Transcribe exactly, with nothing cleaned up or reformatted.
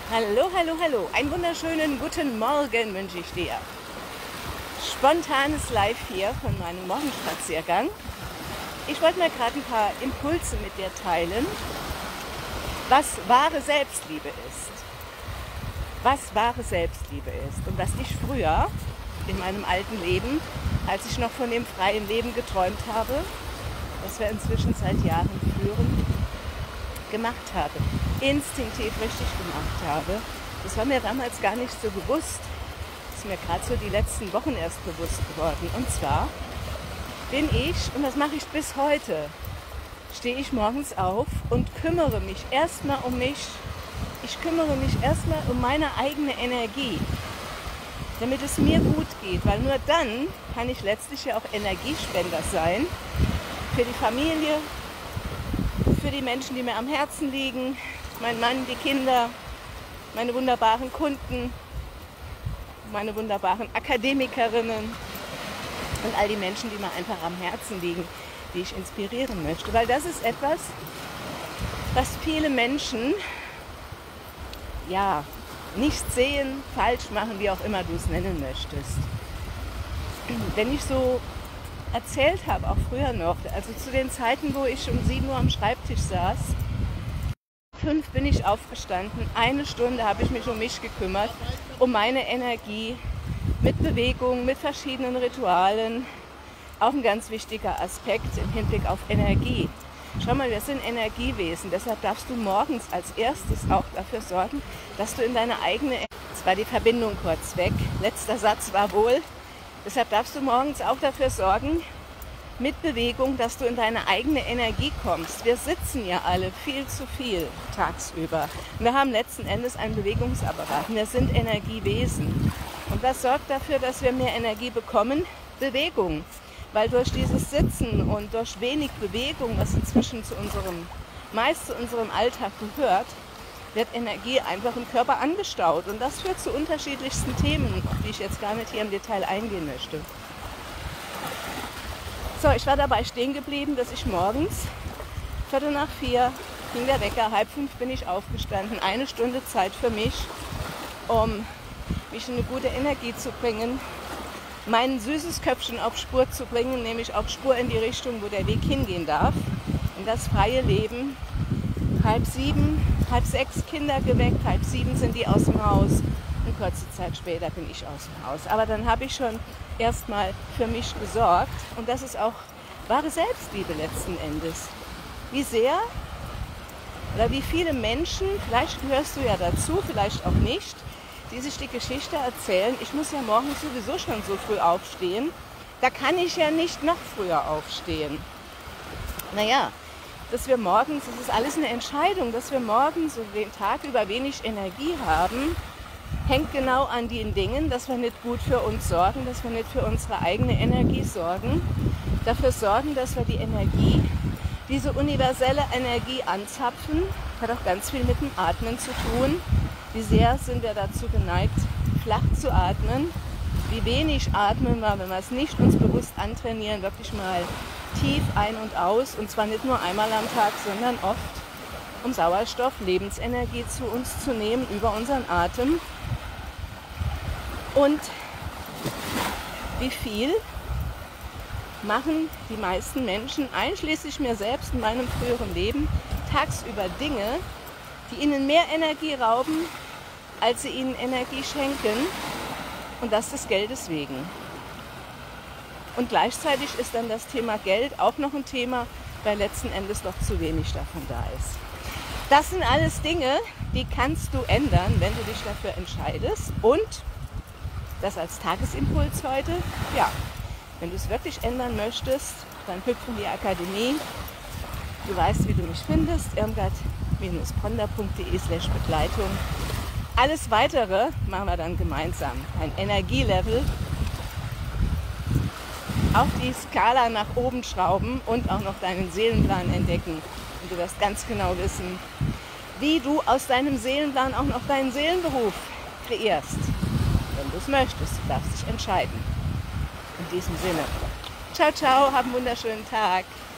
Hallo, hallo, hallo. Einen wunderschönen guten Morgen wünsche ich dir. Spontanes Live hier von meinem Morgenspaziergang. Ich wollte mal gerade ein paar Impulse mit dir teilen, was wahre Selbstliebe ist. Was wahre Selbstliebe ist und was ich früher in meinem alten Leben, als ich noch von dem freien Leben geträumt habe, das wir inzwischen seit Jahren führen, gemacht habe, instinktiv richtig gemacht habe. Das war mir damals gar nicht so bewusst. Das ist mir gerade so die letzten Wochen erst bewusst geworden. Und zwar bin ich, und das mache ich bis heute, stehe ich morgens auf und kümmere mich erstmal um mich. Ich kümmere mich erstmal um meine eigene Energie, damit es mir gut geht, weil nur dann kann ich letztlich ja auch Energiespender sein für die Familie, für die Menschen, die mir am Herzen liegen, mein Mann, die Kinder, meine wunderbaren Kunden, meine wunderbaren Akademikerinnen und all die Menschen, die mir einfach am Herzen liegen, die ich inspirieren möchte. Weil das ist etwas, was viele Menschen ja nicht sehen, falsch machen, wie auch immer du es nennen möchtest. Wenn ich so erzählt habe, auch früher noch, also zu den Zeiten, wo ich um sieben Uhr am Schreibtisch saß, fünf bin ich aufgestanden, eine Stunde habe ich mich um mich gekümmert, um meine Energie, mit Bewegung, mit verschiedenen Ritualen, auch ein ganz wichtiger Aspekt im Hinblick auf Energie. Schau mal, wir sind Energiewesen, deshalb darfst du morgens als erstes auch dafür sorgen, dass du in deine eigene, jetzt war die Verbindung kurz weg, letzter Satz war wohl, deshalb darfst du morgens auch dafür sorgen, mit Bewegung, dass du in deine eigene Energie kommst. Wir sitzen ja alle viel zu viel tagsüber. Wir haben letzten Endes einen Bewegungsapparat. Wir sind Energiewesen. Und das sorgt dafür, dass wir mehr Energie bekommen? Bewegung. Weil durch dieses Sitzen und durch wenig Bewegung, was inzwischen zu unserem, meist zu unserem Alltag gehört, wird Energie einfach im Körper angestaut. Und das führt zu unterschiedlichsten Themen, auf die ich jetzt gar nicht hier im Detail eingehen möchte. So, ich war dabei stehen geblieben, dass ich morgens, Viertel nach vier, ging der Wecker, halb fünf bin ich aufgestanden, eine Stunde Zeit für mich, um mich in eine gute Energie zu bringen, mein süßes Köpfchen auf Spur zu bringen, nämlich auf Spur in die Richtung, wo der Weg hingehen darf, in das freie Leben. Halb sieben, halb sechs Kinder geweckt, halb sieben sind die aus dem Haus und kurze Zeit später bin ich aus dem Haus. Aber dann habe ich schon erstmal für mich gesorgt und das ist auch wahre Selbstliebe letzten Endes. Wie sehr oder wie viele Menschen, vielleicht gehörst du ja dazu, vielleicht auch nicht, die sich die Geschichte erzählen, ich muss ja morgens sowieso schon so früh aufstehen, da kann ich ja nicht noch früher aufstehen. Naja, dass wir morgens, das ist alles eine Entscheidung, dass wir morgens so den Tag über wenig Energie haben, hängt genau an den Dingen, dass wir nicht gut für uns sorgen, dass wir nicht für unsere eigene Energie sorgen, dafür sorgen, dass wir die Energie, diese universelle Energie anzapfen, hat auch ganz viel mit dem Atmen zu tun. Wie sehr sind wir dazu geneigt, flach zu atmen, wie wenig atmen wir, wenn wir es nicht uns bewusst antrainieren, wirklich mal tief ein und aus, und zwar nicht nur einmal am Tag, sondern oft, um Sauerstoff, Lebensenergie zu uns zu nehmen über unseren Atem. Und wie viel machen die meisten Menschen, einschließlich mir selbst in meinem früheren Leben, tagsüber Dinge, die ihnen mehr Energie rauben, als sie ihnen Energie schenken, und das des Geldes wegen. Und gleichzeitig ist dann das Thema Geld auch noch ein Thema, weil letzten Endes noch zu wenig davon da ist. Das sind alles Dinge, die kannst du ändern, wenn du dich dafür entscheidest. Und das als Tagesimpuls heute, ja, wenn du es wirklich ändern möchtest, dann hüpf in die Akademie. Du weißt, wie du mich findest, irmgard ponder punkt de slash Begleitung. Alles Weitere machen wir dann gemeinsam. Ein Energielevel auf die Skala nach oben schrauben und auch noch deinen Seelenplan entdecken. Und du wirst ganz genau wissen, wie du aus deinem Seelenplan auch noch deinen Seelenberuf kreierst. Wenn du es möchtest, du darfst dich entscheiden. In diesem Sinne. Ciao, ciao, hab einen wunderschönen Tag.